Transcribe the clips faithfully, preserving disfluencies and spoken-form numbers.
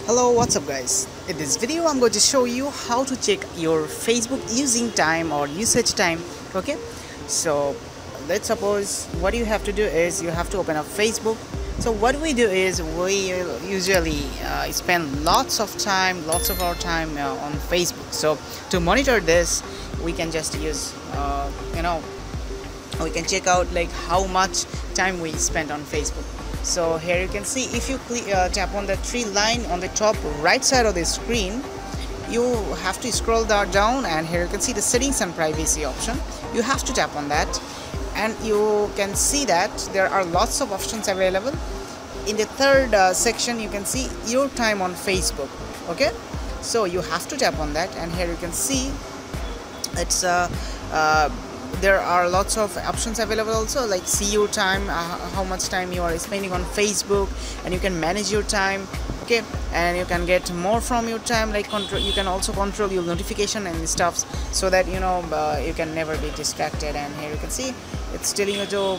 Hello, what's up guys? In this video I'm going to show you how to check your Facebook using time or usage time. Okay, so let's suppose what you have to do is you have to open up Facebook. So what we do is we usually uh, spend lots of time lots of our time uh, on Facebook. So to monitor this, we can just use uh, you know we can check out like how much time we spent on Facebook. So here you can see, if you click, uh, tap on the three line on the top right side of the screen, you have to scroll that down, and here you can see the settings and privacy option. You have to tap on that, and you can see that there are lots of options available. In the third uh, section you can see your time on Facebook. Okay, so you have to tap on that, and here you can see it's uh, uh, there are lots of options available also, like see your time, uh, how much time you are spending on Facebook, and you can manage your time. Okay, and you can get more from your time, like control you can also control your notification and stuffs, so that you know uh, you can never be distracted. And here you can see it's telling you to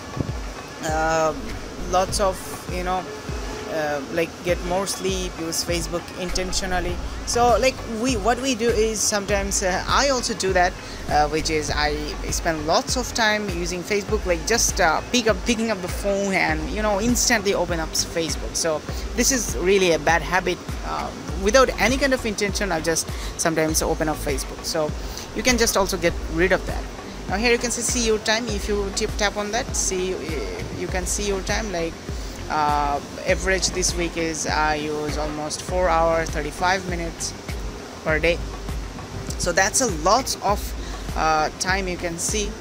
uh, lots of you know uh, like get more sleep, use Facebook intentionally. So like we what we do is sometimes uh, I also do that, uh, which is I spend lots of time using Facebook, like just uh, pick up picking up the phone and you know instantly open up Facebook. So this is really a bad habit. Uh, without any kind of intention, I just sometimes open up Facebook. So you can just also get rid of that. Now here you can see, see your time. If you tip tap on that, see you can see your time, like uh, average this week is I use almost four hours thirty-five minutes per day. So that's a lot of uh, time you can see.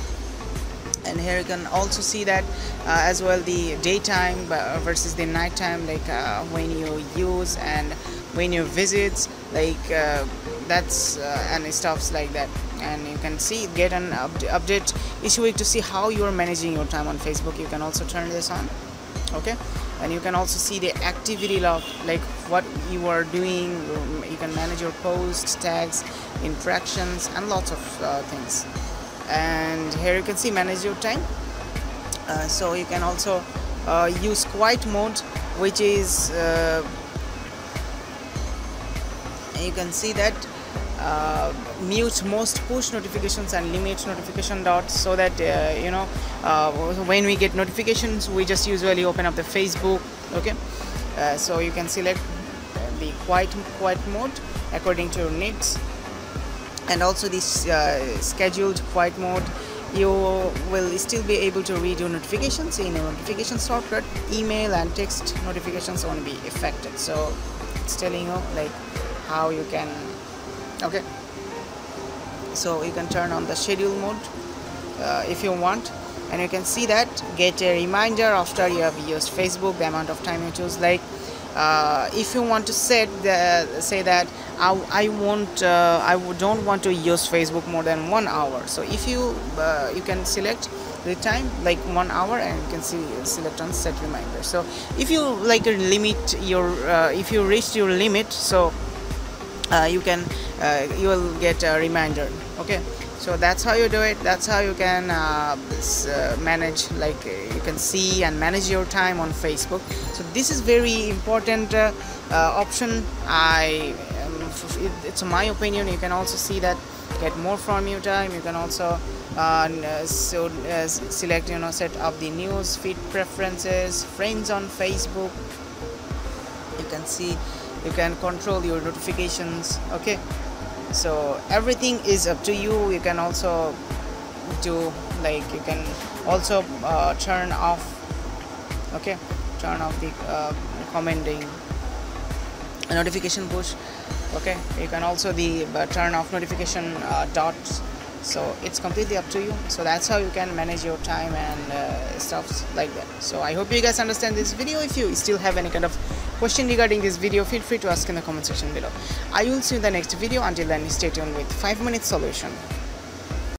And here you can also see that uh, as well, the daytime versus the nighttime, like uh, when you use and when you visit, like uh, that's uh, and stuffs like that. And you can see get an up update each week to see how you are managing your time on Facebook. You can also turn this on. Okay, and you can also see the activity log, like what you are doing. You can manage your posts, tags, interactions, and lots of uh, things. And here you can see manage your time. Uh, so you can also uh, use quiet mode, which is uh, you can see that uh, mute most push notifications and limit notification dots, so that uh, you know uh, when we get notifications we just usually open up the Facebook. Okay, uh, so you can select the quiet quiet mode according to your needs. And also this uh, scheduled quiet mode, you will still be able to read your notifications in a notification shortcut. Email and text notifications won't be affected. So it's telling you like how you can. Okay, so you can turn on the schedule mode uh, if you want, and you can see that get a reminder after you have used Facebook, the amount of time you choose. Like uh, if you want to set the say that I, I won't uh, I don't want to use Facebook more than one hour. So if you uh, you can select the time like one hour, and you can see select on set reminder. So if you like limit your uh, if you reach your limit, so uh, you can uh, you will get a reminder. Okay, so that's how you do it. That's how you can uh, uh, manage, like uh, you can see and manage your time on Facebook. So this is very important uh, uh, option. I it's my opinion. You can also see that get more from your time. You can also uh, so uh, select you know set up the news feed preferences, friends on Facebook. You can see you can control your notifications. Okay, so everything is up to you. You can also do like you can also uh, turn off. Okay, turn off the uh, commenting notification push. Okay, you can also the uh, turn off notification uh, dots. So it's completely up to you. So that's how you can manage your time and uh, stuff like that. So I hope you guys understand this video. If you still have any kind of question regarding this video, feel free to ask in the comment section below. I will see you in the next video. Until then, stay tuned with five minute solution.